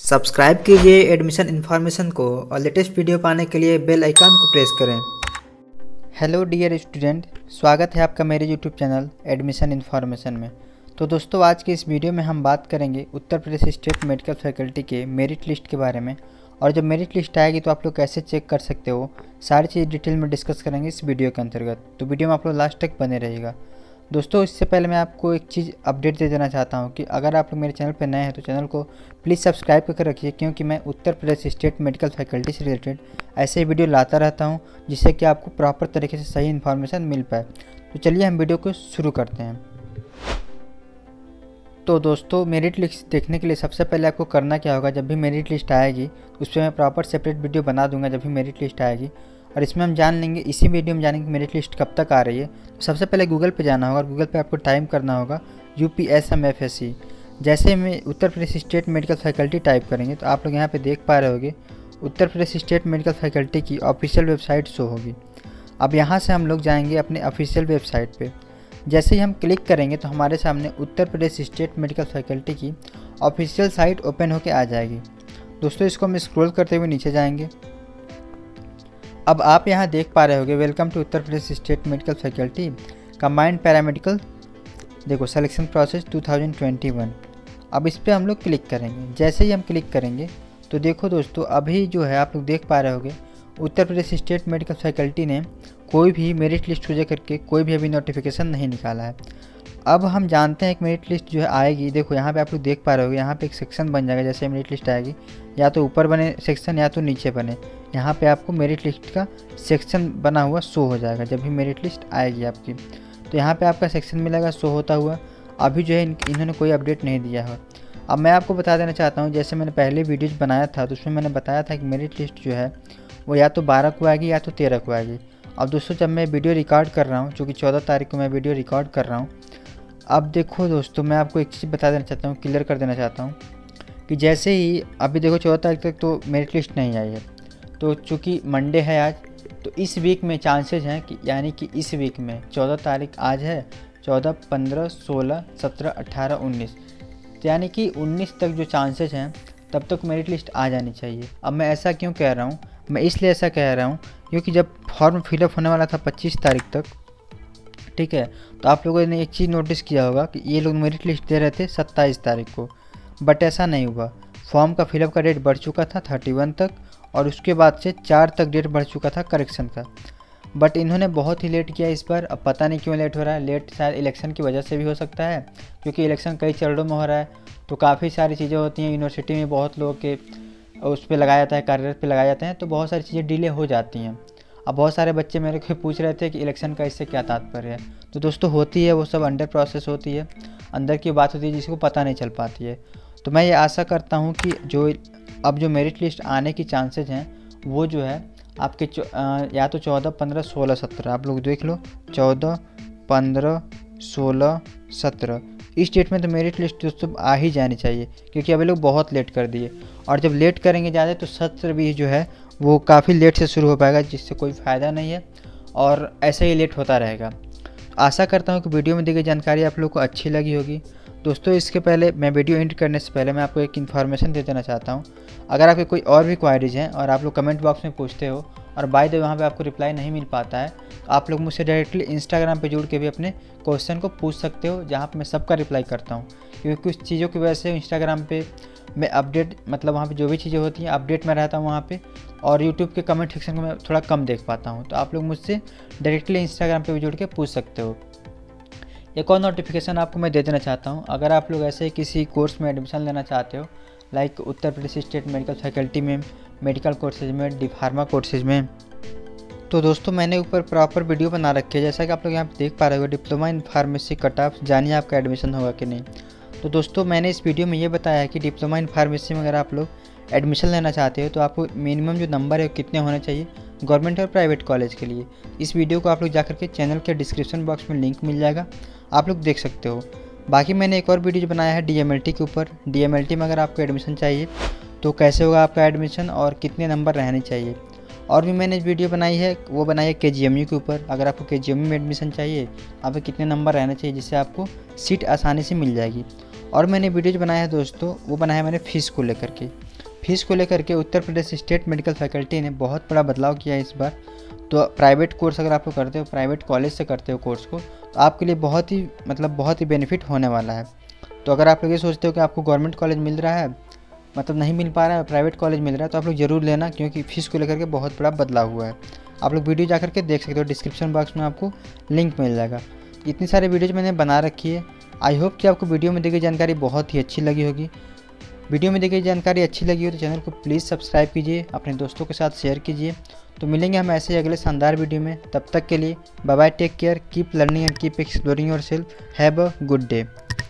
Subscribe कीजिए admission information को और लेटेस्ट वीडियो पाने के लिए बेल आइकन को प्रेस करें। हेलो डियर स्टूडेंट, स्वागत है आपका मेरे यूट्यूब चैनल एडमिशन इन्फॉर्मेशन में। तो दोस्तों, आज के इस वीडियो में हम बात करेंगे Uttar Pradesh state medical faculty के मेरिट लिस्ट के बारे में। और जब मेरिट लिस्ट आएगी तो आप लोग कैसे चेक कर सकते हो, सारी चीज़ डिटेल में डिस्कस करेंगे इस वीडियो के अंतर्गत। तो वीडियो में आप लोग लास्ट तक बने रहिएगा। दोस्तों, इससे पहले मैं आपको एक चीज़ अपडेट दे देना चाहता हूं कि अगर आप लोग मेरे चैनल पर नए हैं तो चैनल को प्लीज़ सब्सक्राइब करके रखिए, क्योंकि मैं Uttar Pradesh state medical faculty से रिलेटेड ऐसे ही वीडियो लाता रहता हूं, जिससे कि आपको प्रॉपर तरीके से सही इन्फॉर्मेशन मिल पाए। तो चलिए हम वीडियो को शुरू करते हैं। तो दोस्तों, मेरिट लिस्ट देखने के लिए सबसे पहले आपको करना क्या होगा, जब भी मेरिट लिस्ट आएगी उस पर मैं प्रॉपर सेपरेट वीडियो बना दूंगा जब भी मेरिट लिस्ट आएगी, और इसमें हम जान लेंगे, इसी वीडियो में जानेंगे मेरिट लिस्ट कब तक आ रही है। तो सबसे पहले गूगल पे जाना होगा और गूगल पे आपको टाइप करना होगा UPSMFSC। जैसे में Uttar Pradesh state medical faculty type करेंगे तो आप लोग यहाँ पे देख पा रहे होंगे Uttar Pradesh state medical faculty की ऑफिशियल वेबसाइट शो होगी। अब यहाँ से हम लोग जाएंगे अपने ऑफिशियल वेबसाइट पे। जैसे ही हम क्लिक करेंगे तो हमारे सामने Uttar Pradesh state medical faculty की ऑफिशियल साइट ओपन होकर आ जाएगी। दोस्तों, इसको हम स्क्रॉल करते हुए नीचे जाएंगे। अब आप यहाँ देख पा रहे होंगे welcome to Uttar Pradesh state medical faculty combined paramedical, देखो सिलेक्शन प्रोसेस 2021। अब इस पर हम लोग क्लिक करेंगे। जैसे ही हम क्लिक करेंगे तो देखो दोस्तों, अभी जो है आप लोग देख पा रहे होंगे Uttar Pradesh state medical faculty ने कोई भी मेरिट लिस्ट को लेकर के कोई भी अभी नोटिफिकेशन नहीं निकाला है। अब हम जानते हैं कि मेरिट लिस्ट जो है आएगी। देखो यहाँ पे आप लोग देख पा रहे होगे, यहाँ पे एक सेक्शन बन जाएगा। जैसे मेरिट लिस्ट आएगी, या तो ऊपर बने सेक्शन या तो नीचे बने, यहाँ पे आपको मेरिट लिस्ट का सेक्शन बना हुआ शो हो जाएगा जब भी मेरिट लिस्ट आएगी आपकी। तो यहाँ पे आपका सेक्शन मिलेगा शो होता हुआ। अभी जो है इन्होंने कोई अपडेट नहीं दिया है। अब मैं आपको बता देना चाहता हूँ, जैसे मैंने पहले वीडियोज बनाया था तो उसमें मैंने बताया था कि मेरिट लिस्ट जो है वो या तो 12 को आएगी या तो 13 को आएगी। अब दोस्तों, जब मैं वीडियो रिकॉर्ड कर रहा हूँ, चूँकि 14 तारीख को मैं वीडियो रिकॉर्ड कर रहा हूँ, अब देखो दोस्तों, मैं आपको एक चीज़ बता देना चाहता हूँ, क्लियर कर देना चाहता हूँ कि जैसे ही अभी देखो 14 तारीख तक तो मेरिट लिस्ट नहीं आई है। तो चूँकि मंडे है आज, तो इस वीक में चांसेस हैं कि यानी कि इस वीक में 14 तारीख आज है, 14, 15, 16, 17, 18, 19, यानी कि 19 तक जो चांसेस हैं तब तक मेरिट लिस्ट आ जानी चाहिए। अब मैं ऐसा क्यों कह रहा हूँ, मैं इसलिए ऐसा कह रहा हूँ क्योंकि जब फॉर्म फिलअप होने वाला था 25 तारीख तक, ठीक है, तो आप लोगों ने एक चीज़ नोटिस किया होगा कि ये लोग मेरिट लिस्ट दे रहे थे 27 तारीख को, बट ऐसा नहीं हुआ। फॉर्म का फिलअप का डेट बढ़ चुका था 31 तक, और उसके बाद से 4 तक डेट बढ़ चुका था करेक्शन का। बट इन्होंने बहुत ही लेट किया इस बार। अब पता नहीं क्यों लेट हो रहा है। लेट शायद इलेक्शन की वजह से भी हो सकता है, क्योंकि इलेक्शन कई चरणों में हो रहा है, तो काफ़ी सारी चीज़ें होती हैं। यूनिवर्सिटी में बहुत लोग के उस पर लगाया जाता है, कार्यरत पे लगाए जाते हैं, तो बहुत सारी चीज़ें डिले हो जाती हैं। अब बहुत सारे बच्चे मेरे को पूछ रहे थे कि इलेक्शन का इससे क्या तात्पर्य है। तो दोस्तों, होती है, वो सब अंडर प्रोसेस होती है, अंदर की बात होती है जिसको पता नहीं चल पाती है। तो मैं ये आशा करता हूँ कि अब जो मेरिट लिस्ट आने की चांसेस हैं वो जो है आपके या तो 14, 15, 16, 17, आप लोग देख लो 14, 15, 16, 17, इस डेट में तो मेरिट लिस्ट दोस्तों आ ही जानी चाहिए, क्योंकि अभी लोग बहुत लेट कर दिए। और जब लेट करेंगे ज़्यादा तो सत्र भी जो है वो काफ़ी लेट से शुरू हो पाएगा, जिससे कोई फ़ायदा नहीं है, और ऐसे ही लेट होता रहेगा। आशा करता हूँ कि वीडियो में दी गई जानकारी आप लोग को अच्छी लगी होगी। दोस्तों, इसके पहले मैं वीडियो एंड करने से पहले मैं आपको एक इन्फॉर्मेशन दे देना चाहता हूँ। अगर आपके कोई और भी क्वायरीज हैं और आप लोग कमेंट बॉक्स में पूछते हो और बाय द वे वहाँ पे आपको रिप्लाई नहीं मिल पाता है, तो आप लोग मुझसे डायरेक्टली इंस्टाग्राम पे जुड़ के भी अपने क्वेश्चन को पूछ सकते हो, जहाँ पे मैं सबका रिप्लाई करता हूँ। क्योंकि कुछ चीज़ों की वजह से इंस्टाग्राम पे मैं अपडेट, मतलब वहाँ पे जो भी चीज़ें होती हैं अपडेट में रहता हूँ वहाँ पे, और यूट्यूब के कमेंट सेक्शन को मैं थोड़ा कम देख पाता हूँ। तो आप लोग मुझसे डायरेक्टली इंस्टाग्राम पर भी जुड़ के पूछ सकते हो। एक और नोटिफिकेशन आपको मैं दे देना चाहता हूँ, अगर आप लोग ऐसे किसी कोर्स में एडमिशन लेना चाहते हो, like Uttar Pradesh state medical faculty में, मेडिकल कोर्सेज में, डी फार्मा कोर्सेज में, तो दोस्तों मैंने ऊपर प्रॉपर वीडियो बना रखी है। जैसा कि आप लोग यहाँ पे देख पा रहे हो, diploma in pharmacy cut off, जानिए आपका एडमिशन होगा कि नहीं। तो दोस्तों, मैंने इस वीडियो में ये बताया है कि डिप्लोमा इन फार्मेसी में अगर आप लोग एडमिशन लेना चाहते हो तो आपको मिनिमम जो नंबर है कितने होने चाहिए गवर्नमेंट और प्राइवेट कॉलेज के लिए। इस वीडियो को आप लोग जाकर के चैनल के डिस्क्रिप्शन बॉक्स में लिंक मिल जाएगा, आप लोग देख सकते हो। बाकी मैंने एक और वीडियो बनाया है DMLT के ऊपर। DMLT में अगर आपको एडमिशन चाहिए तो कैसे होगा आपका एडमिशन और कितने नंबर रहने चाहिए। और भी मैंने वीडियो बनाई है, वो बनाई है KGMU के ऊपर। अगर आपको KGMU में एडमिशन चाहिए, आपको कितने नंबर रहने चाहिए जिससे आपको सीट आसानी से मिल जाएगी। और मैंने वीडियोज बनाया है दोस्तों, वो बनाया है मैंने फ़ीस को लेकर के। फीस को लेकर के Uttar Pradesh state medical faculty ने बहुत बड़ा बदलाव किया है इस बार। तो प्राइवेट कोर्स अगर आप करते हो, प्राइवेट कॉलेज से करते हो कोर्स को, तो आपके लिए बहुत ही बेनिफिट होने वाला है। तो अगर आप लोग ये सोचते हो कि आपको गवर्नमेंट कॉलेज मिल रहा है, मतलब नहीं मिल पा रहा है, प्राइवेट कॉलेज मिल रहा है, तो आप लोग ज़रूर लेना, क्योंकि फ़ीस को लेकर के बहुत बड़ा बदलाव हुआ है। आप लोग वीडियो जा करके देख सकते हो, डिस्क्रिप्शन बॉक्स में आपको लिंक मिल जाएगा। इतनी सारी वीडियोज मैंने बना रखी है। आई होप कि आपको वीडियो में दी गई जानकारी बहुत ही अच्छी लगी होगी। वीडियो में दी गई जानकारी अच्छी लगी हो तो चैनल को प्लीज़ सब्सक्राइब कीजिए, अपने दोस्तों के साथ शेयर कीजिए। तो मिलेंगे हम ऐसे ही अगले शानदार वीडियो में। तब तक के लिए bye bye, take care, keep learning and keep exploring yourself. Have a good day.